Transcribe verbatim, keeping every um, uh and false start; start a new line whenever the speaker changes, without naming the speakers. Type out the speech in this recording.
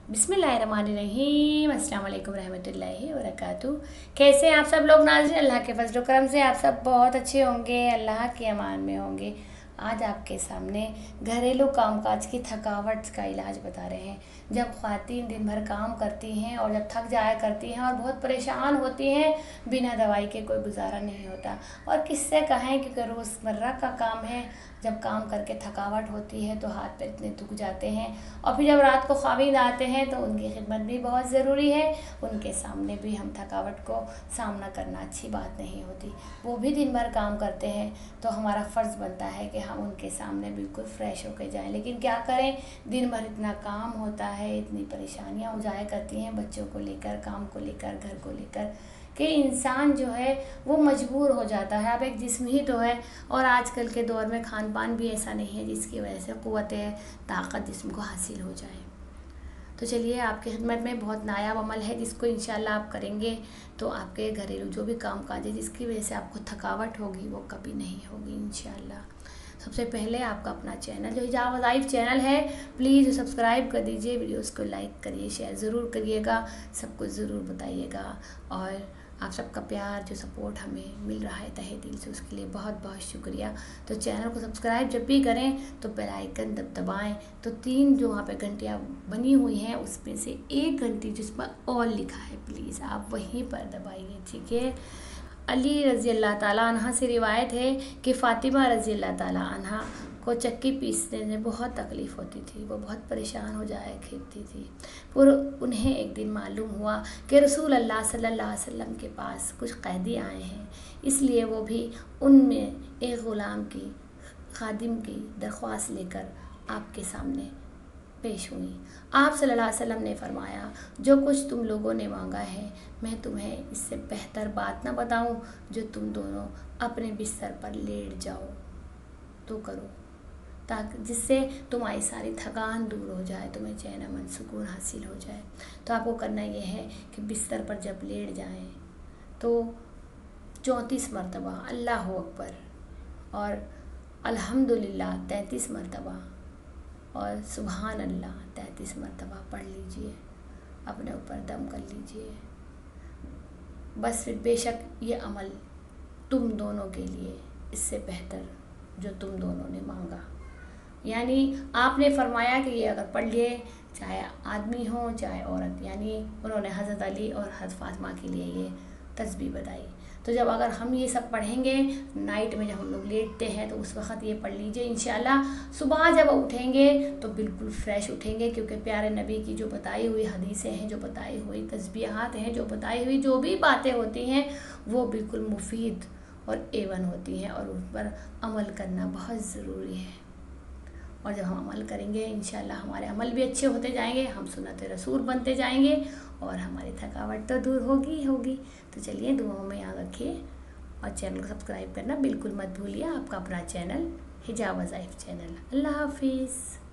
बिस्मिल्लाहिर्रहमानिर्रहीम, अस्सलाम वालेकुम रहमतुल्लाहि व बरकातुहू। कैसे हैं आप सब लोग नाज़रीन? अल्लाह के फजल करम से आप सब बहुत अच्छे होंगे, अल्लाह के अमान में होंगे। आज आपके सामने घरेलू कामकाज की थकावट का इलाज बता रहे हैं। जब ख़वातीन दिन भर काम करती हैं और जब थक जाया करती हैं और बहुत परेशान होती हैं, बिना दवाई के कोई गुजारा नहीं होता। और किससे कहें, क्योंकि रोज़मर्रा का काम है। जब काम करके थकावट होती है तो हाथ पैर इतने थक जाते हैं, और फिर जब रात को ख़वातीन आते हैं तो उनकी खिदमत भी बहुत ज़रूरी है। उनके सामने भी हम थकावट को सामना करना अच्छी बात नहीं होती। वो भी दिन भर काम करते हैं तो हमारा फ़र्ज़ बनता है कि हम उनके सामने बिल्कुल फ़्रेश होकर जाएं। लेकिन क्या करें, दिन भर इतना काम होता है, इतनी परेशानियां हो जाया करती हैं, बच्चों को लेकर, काम को लेकर, घर को लेकर, कि इंसान जो है वो मजबूर हो जाता है। अब एक जिस्म ही तो है, और आजकल के दौर में खान पान भी ऐसा नहीं है जिसकी वजह से क़ुव्वत ताकत जिस्म को हासिल हो जाए। तो चलिए, आपकी खिदमत में बहुत नायाब अमल है जिसको इंशाल्लाह आप करेंगे तो आपके घरेलू जो भी काम काज है जिसकी वजह से आपको थकावट होगी वो कभी नहीं होगी इंशाल्लाह। सबसे पहले आपका अपना चैनल जो हिजाब वज़ाइफ चैनल है, प्लीज़ सब्सक्राइब कर दीजिए, वीडियोस को लाइक करिए, शेयर ज़रूर करिएगा, सबको ज़रूर बताइएगा। और आप सबका प्यार जो सपोर्ट हमें मिल रहा है तहे दिल से, उसके लिए बहुत बहुत शुक्रिया। तो चैनल को सब्सक्राइब जब भी करें तो बेल आइकन दब दबाएँ, तो तीन जो वहाँ पे घंटियाँ बनी हुई हैं उसमें से एक घंटी जिसमें ऑल लिखा है, प्लीज़ आप वहीं पर दबाइए, ठीक है। अली रज़ी अल्लाह ताला अन्हा से रिवायत है कि फ़ातिमा रज़ी अल्लाह ताला अन्हा को चक्की पीसने में बहुत तकलीफ़ होती थी, वो बहुत परेशान हो जाया करती थी। फिर उन्हें एक दिन मालूम हुआ कि रसूल अल्लाह सल्लल्लाहु अलैहि वसल्लम के पास कुछ कैदी आए हैं, इसलिए वो भी उनमें एक ग़ुलाम की, खादिम की दरख्वास्त लेकर आपके सामने पेश हुई। आप सल्लल्लाहु अलैहि वसल्लम ने फरमाया, जो कुछ तुम लोगों ने मांगा है मैं तुम्हें इससे बेहतर बात ना बताऊं, जो तुम दोनों अपने बिस्तर पर लेट जाओ तो करो, ताकि जिससे तुम्हारी सारी थकान दूर हो जाए, तुम्हें चैन अमन सुकून हासिल हो जाए। तो आपको करना ये है कि बिस्तर पर जब लेट जाएं तो चौंतीस मरतबा अल्लाह अकबर और अल्हम्दुलिल्लाह तैंतीस मरतबा और सुबहान अल्लाह तैंतीस मरतबा पढ़ लीजिए, अपने ऊपर दम कर लीजिए। बस फिर बेशक ये अमल तुम दोनों के लिए इससे बेहतर जो तुम दोनों ने मांगा, यानी आपने फरमाया कि ये अगर पढ़ लिए, चाहे आदमी हो चाहे औरत, यानी उन्होंने हज़रत अली और हज़रत फातिमा के लिए ये तस्बीह बताई। तो जब अगर हम ये सब पढ़ेंगे नाइट में, जब हम लोग लेटते हैं तो उस वक़्त ये पढ़ लीजिए इंशाल्लाह। सुबह जब उठेंगे तो बिल्कुल फ्रेश उठेंगे, क्योंकि प्यारे नबी की जो बताई हुई हदीसें हैं, जो बताई हुई तस्बीहात हैं, जो बताई हुई जो भी बातें होती हैं वो बिल्कुल मुफीद और एवन होती हैं, और उन पर अमल करना बहुत ज़रूरी है। और जब हम अमल करेंगे इंशाल्लाह हमारे अमल भी अच्छे होते जाएंगे, हम सुन्नत रसूल बनते जाएंगे और हमारी थकावट तो दूर होगी होगी। तो चलिए, दुआओं में याद रखिए और चैनल को सब्सक्राइब करना बिल्कुल मत भूलिए। आपका अपना चैनल हिजाब वज़ाइफ चैनल। अल्लाह हाफिज़।